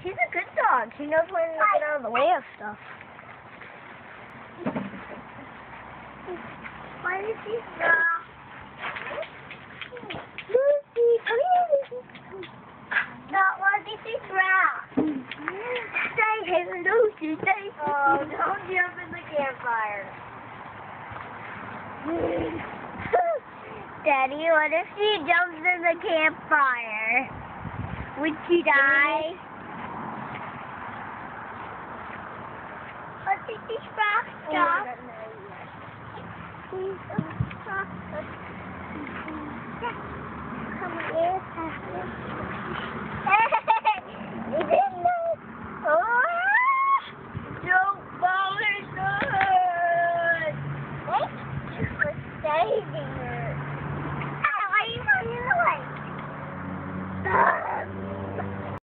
She's a good dog. She knows when to get out of the way of stuff. Why did she stop? Lucy, come here, Lucy. No, why did she drop? Say hey, Lucy. Say Oh, don't jump in the campfire. Daddy, what if she jumps in the campfire? Would she die? What did she stop? Come here.